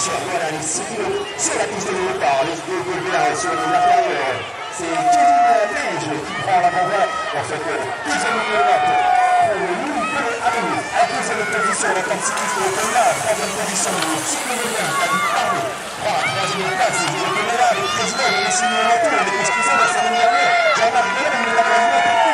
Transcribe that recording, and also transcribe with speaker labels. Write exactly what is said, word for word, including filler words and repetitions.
Speaker 1: voiture, voilà les six pilotes sur la piste de départ, les deux Gaulois sur l'intérieur. C'est Kevin Page qui prend l'avant-voie dans cette deuxième minute pour Louis Pelé-Amour. À la deuxième position, la tente cycliste de Pelé, troisième position, le cyclo-médien, David Pardo. Prend la troisième place, Julien Pelé, le président de l'Essine Monaco, les excusés de la semaine dernière, Jean-Marc Bellon, il l'a